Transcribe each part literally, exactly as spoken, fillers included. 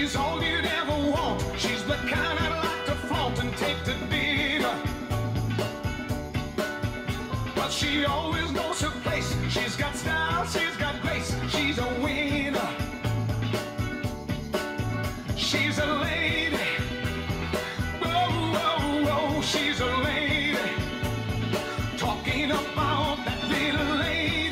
She's all you'd ever want. She's the kind I'd like to flaunt and take to dinner. But she always knows her place. She's got style, she's got grace. She's a winner. She's a lady. Whoa, whoa, whoa. She's a lady. Talking about that little lady.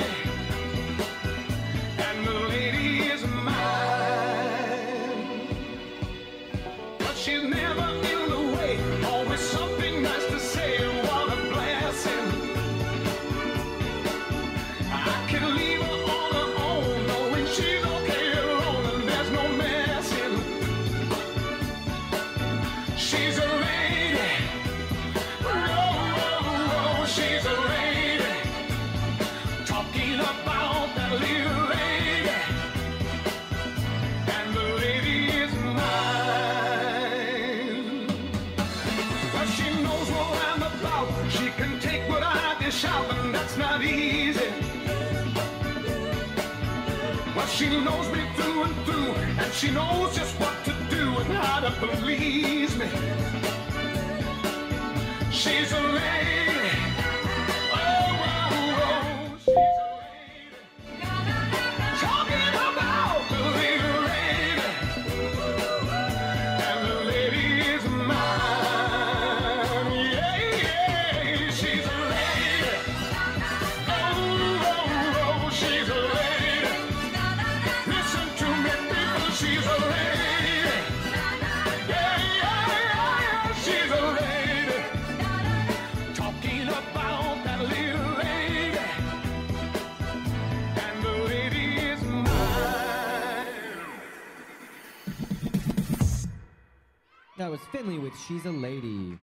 And the lady is mine. But she's never in the way. Always something nice to say. What a blessing. I can leave her on her own, knowing she's okay alone, and there's no messing. She's a lady. Whoa, whoa, whoa. She's a lady. Talking about that little lady. And the lady is mine. But she knows what I'm about. She can take what I dish out, and that's not easy. But she knows me through and through, and she knows just what to do and how to please me. She's a lady. Oh, oh, oh. She's a lady. Talking about the little lady. And the lady is mine. Yeah, yeah. She's a lady. Oh, oh, oh. She's a lady. Listen to me, people. She's a lady. Yeah, yeah, yeah. She's a lady. Talking about that little lady. And the lady is mine. That was Finley with She's a Lady.